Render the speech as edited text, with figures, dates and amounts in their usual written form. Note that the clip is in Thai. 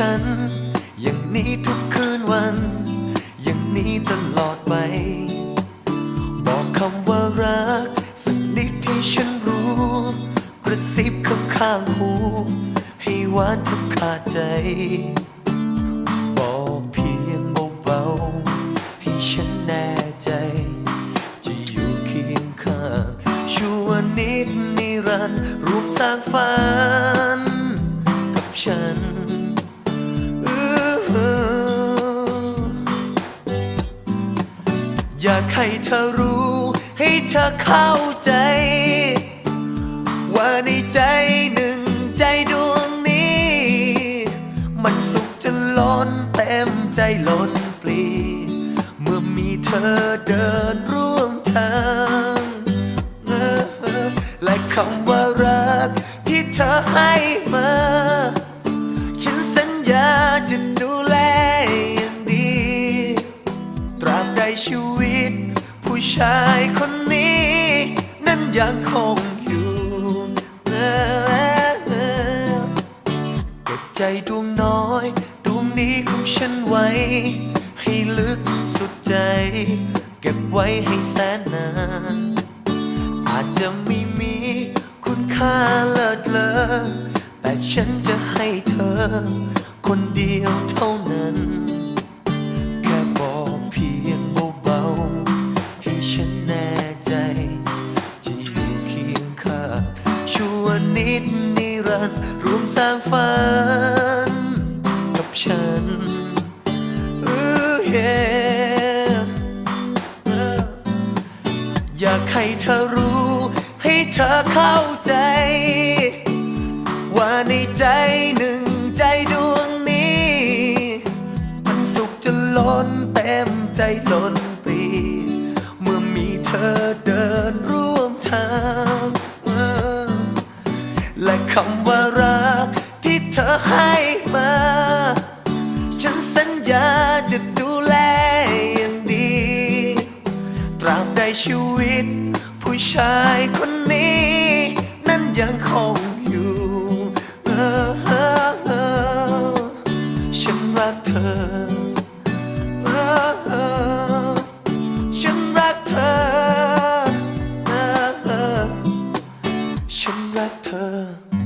ฉันอย่างนี้ทุกคืนวันอย่างนี้ตลอดไปบอกคำว่ารักสักนิดที่ฉันรู้กระซิบข้างๆหูให้หวานทุกขาดใจบอกเพียงเบาๆให้ฉันแน่ใจจะอยู่เคียงข้างชั่วนิดนิรันดร์ร่วมสร้างฝันกับฉันอยากให้เธอรู้ให้เธอเข้าใจว่าในใจหนึ่งใจดวงนี้มันสุขจนล้นเต็มใจล้นปลีเมื่อมีเธอเดินร่วมทางและคำว่ารักที่เธอให้มาฉันสัญญาจะดูแลอย่างดีตราบใดชีวิตผู้ชายคนนี้นั้นยังคงอยู่เก็บใจดวงน้อยดวงนี้ของฉันไว้ให้ลึกสุดใจเก็บไว้ให้แสนนานอาจจะไม่มีคุณค่าเลิศเลอแต่ฉันจะให้เธอคนเดียวเท่านั้นแค่บอกเพียงเบาๆให้ฉันแน่ใจจะอยู่เคียงข้างชั่วนิดนิรันดร์ร่วมสร้างฝันกับฉันอยากให้เธอรู้ให้เธอเข้าใจว่าในใจหนึ่งใจดวงนี้มันสุขจะล้นเต็มใจล้นปลีเมื่อมีเธอเดินร่วมทางและคำว่ารักที่เธอให้มาฉันสัญญาจะดูแลอย่างดีตราบใดชีวิตผู้ชายคนนี้นั้นยังคงอยู่ฉันรักเธอฉันรักเธอฉันรักเธอ